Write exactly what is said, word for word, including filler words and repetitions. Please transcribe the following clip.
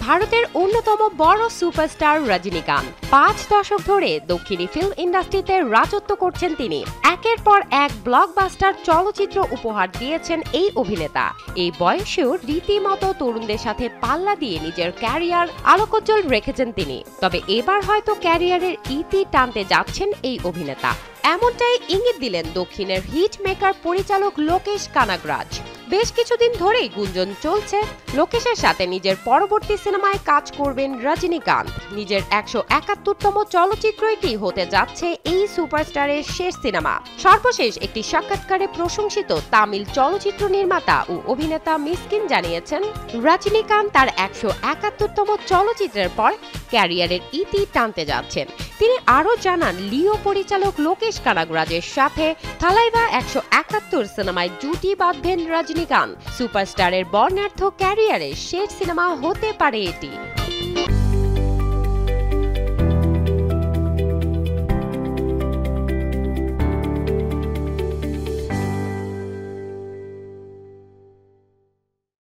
ভারতের অন্যতম বড় সুপারস্টার রজনীকান্ত পাঁচ দশক ধরে দক্ষিণী ফিল্ম ইন্ডাস্ট্রিতে রাজত্ব করছেন তিনি। একের পর এক ব্লকবাস্টার চলচ্চিত্র উপহার দিয়েছেন এই অভিনেতা। এই বয়সেও রীতিমতো তরুণদের সাথে পাল্লা দিয়ে নিজের ক্যারিয়ার আলোকোজ্জ্বল রেখেছেন তিনি। তবে এবার হয়তো ক্যারিয়ারের ইতি টানতে যাচ্ছেন এই অভিনেতা, এমনটাই ইঙ্গিত দিলেন দক্ষিণের হিট মেকার পরিচালক লোকেশ কানাগরাজ। বেশ কিছুদিন ধরেই গুঞ্জন চলছে লোকেশের সাথে নিজের পরবর্তী সিনেমায় কাজ করবেন রজনীকান্ত। নিজের একশো একাত্তরতম চলচ্চিত্রটি হতে যাচ্ছে এই সুপারস্টারের শেষ সিনেমা। সর্বশেষ একটি সাক্ষাৎকারে প্রশংসিত তামিল চলচ্চিত্র নির্মাতা ও অভিনেতা মিসকিন জানিয়েছেন, রজনীকান্ত তার একশো একাত্তরতম চলচ্চিত্রের পর ক্যারিয়ারের ইতি টানতে যাচ্ছেন। তিনি আরও জানান, লিও পরিচালক লোকেশ কানাগরাজের সাথে থালাইভা একশো একাত্তর সিনেমায় জুটি বাঁধবেন রজনীকান্ত। সুপারস্টারের বর্ণাঢ্য ক্যারিয়ারের শেষ সিনেমা হতে পারে এটি।